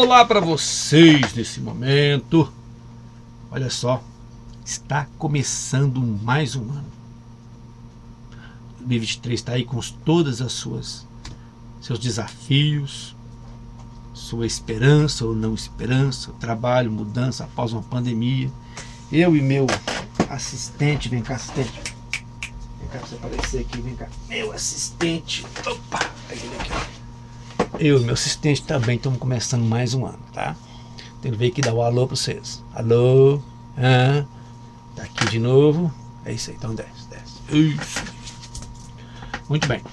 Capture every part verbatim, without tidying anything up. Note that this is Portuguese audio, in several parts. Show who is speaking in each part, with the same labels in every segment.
Speaker 1: Olá para vocês nesse momento. Olha só, está começando mais um ano. dois mil e vinte e três está aí com todas as suas seus desafios, sua esperança ou não esperança, trabalho, mudança após uma pandemia. Eu e meu assistente, vem cá, assistente. Vem cá pra você aparecer aqui, vem cá. Meu assistente. Opa! Peguei ele aqui, ó. Eu e meu assistente também estamos começando mais um ano, tá? Tem que ver aqui dar o alô para vocês. Alô? Ah, tá aqui de novo. É isso aí, então desce, desce. Isso. Muito bem.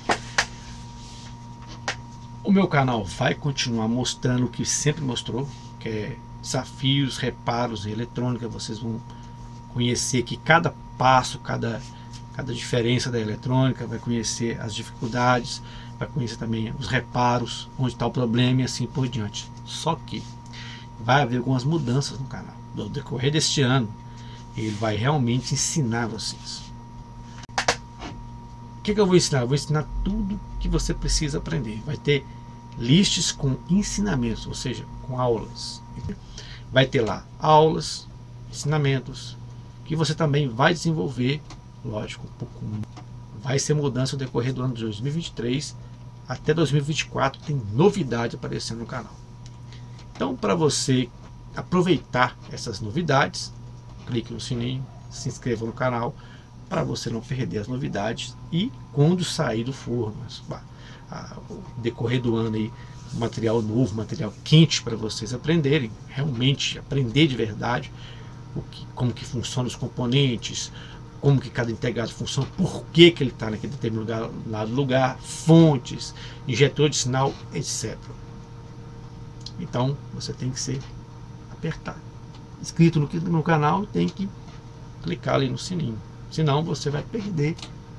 Speaker 1: O meu canal vai continuar mostrando o que sempre mostrou, que é desafios, reparos em eletrônica. Vocês vão conhecer que cada passo, cada, cada diferença da eletrônica, vai conhecer as dificuldades, vai conhecer também os reparos, onde está o problema e assim por diante. Só que vai haver algumas mudanças no canal. No decorrer deste ano, ele vai realmente ensinar vocês. O que, que eu vou ensinar? Eu vou ensinar tudo que você precisa aprender. Vai ter lists com ensinamentos, ou seja, com aulas. Vai ter lá aulas, ensinamentos, que você também vai desenvolver, lógico, um pouco. Vai ser mudança no decorrer do ano de dois mil e vinte e três até dois mil e vinte e quatro, tem novidade aparecendo no canal. Então, para você aproveitar essas novidades, clique no sininho, se inscreva no canal, para você não perder as novidades e quando sair do forno, o decorrer do ano aí, material novo, material quente para vocês aprenderem, realmente aprender de verdade o que, como que funcionam os componentes, como que cada integrado funciona, por que, que ele está naquele determinado lugar, fontes, injetor de sinal, etcétera. Então você tem que ser apertado, inscrito no, no canal, tem que clicar ali no sininho, senão você vai perder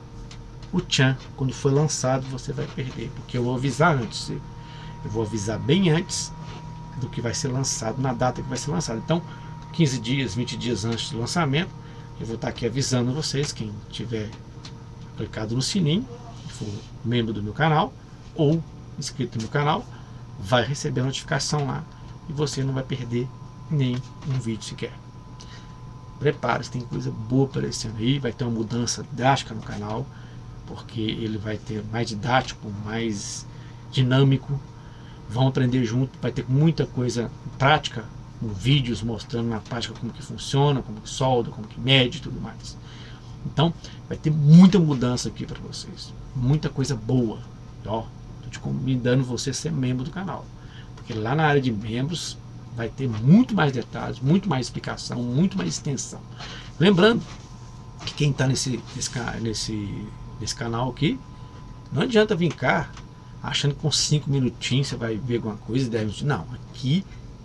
Speaker 1: o tchan. Quando for lançado você vai perder, porque eu vou avisar antes, eu vou avisar bem antes do que vai ser lançado, na data que vai ser lançado. Então quinze dias, vinte dias antes do lançamento, eu vou estar aqui avisando vocês, quem tiver clicado no sininho, que for membro do meu canal ou inscrito no meu canal, vai receber a notificação lá e você não vai perder nem um vídeo sequer. Prepare-se, tem coisa boa aparecendo aí, vai ter uma mudança drástica no canal, porque ele vai ter mais didático, mais dinâmico, vão aprender junto, vai ter muita coisa prática, com vídeos mostrando na prática como que funciona, como que solda, como que mede e tudo mais. Então vai ter muita mudança aqui para vocês, muita coisa boa. Ó, tô te convidando você a ser membro do canal, porque lá na área de membros vai ter muito mais detalhes, muito mais explicação, muito mais extensão. Lembrando que quem está nesse, nesse, nesse, nesse canal aqui, não adianta vir cá achando que com cinco minutinhos você vai ver alguma coisa, dez minutos. Não, aqui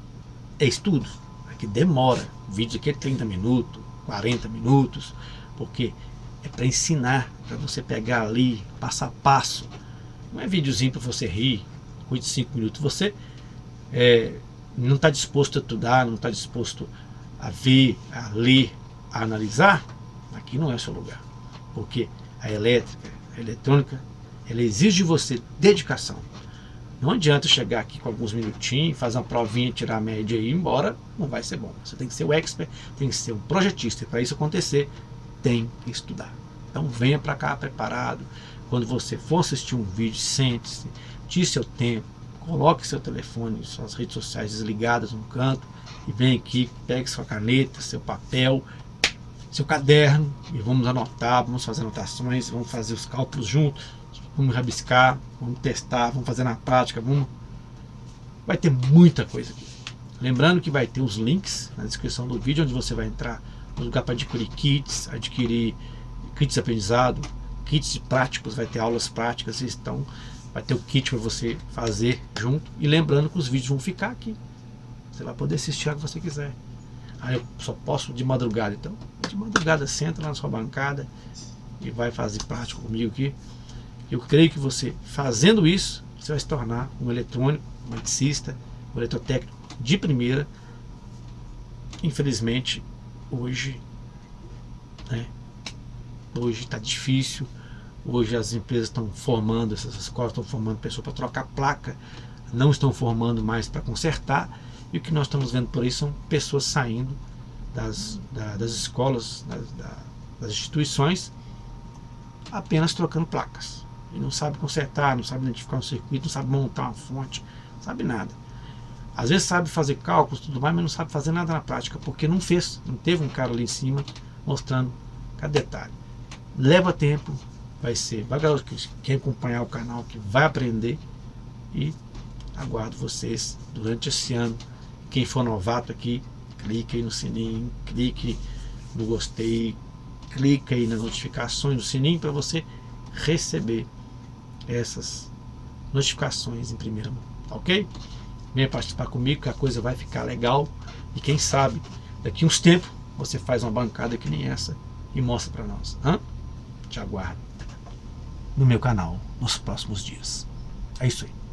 Speaker 1: é estudo, aqui demora. O vídeo aqui é trinta minutos, quarenta minutos, porque é para ensinar, para você pegar ali, passo a passo. Não é videozinho para você rir, coisa de cinco minutos. Você é, não está disposto a estudar, não está disposto a ver, a ler, a analisar, aqui não é o seu lugar. Porque a elétrica, a eletrônica, ela exige de você dedicação. Não adianta chegar aqui com alguns minutinhos, fazer uma provinha, tirar a média e ir embora, não vai ser bom. Você tem que ser o expert, tem que ser um projetista. E para isso acontecer, tem que estudar. Então venha para cá preparado. Quando você for assistir um vídeo, sente-se, tire seu tempo, coloque seu telefone, suas redes sociais desligadas no canto e vem aqui, pegue sua caneta, seu papel, seu caderno e vamos anotar, vamos fazer anotações, vamos fazer os cálculos juntos. Vamos rabiscar, vamos testar, vamos fazer na prática, vamos... vai ter muita coisa aqui. Lembrando que vai ter os links na descrição do vídeo, onde você vai entrar no lugar para adquirir kits, adquirir kits de aprendizado, kits práticos, vai ter aulas práticas, então vai ter o kit para você fazer junto. E lembrando que os vídeos vão ficar aqui, você vai poder assistir a que você quiser. Aí eu só posso de madrugada, então de madrugada senta lá na sua bancada e vai fazer prático comigo aqui. Eu creio que você, fazendo isso, você vai se tornar um eletrônico, um eletricista, um eletrotécnico de primeira. Infelizmente, hoje, né, hoje está difícil. Hoje as empresas estão formando, essas escolas estão formando pessoas para trocar placa não estão formando mais para consertar, e o que nós estamos vendo por aí são pessoas saindo das, da, das escolas, das, das instituições, apenas trocando placas. E não sabe consertar, não sabe identificar um circuito, não sabe montar uma fonte, não sabe nada. Às vezes sabe fazer cálculos e tudo mais, mas não sabe fazer nada na prática, porque não fez, não teve um cara ali em cima mostrando cada detalhe. Leva tempo, vai ser, vai quem acompanhar o canal que vai aprender, e aguardo vocês durante esse ano. Quem for novato aqui, clique aí no sininho, clique no gostei, clique aí nas notificações do sininho para você receber essas notificações em primeira mão, tá ok? Venha participar comigo que a coisa vai ficar legal, e quem sabe daqui uns tempos você faz uma bancada que nem essa e mostra para nós. Hã? Te aguardo no meu canal nos próximos dias. É isso aí.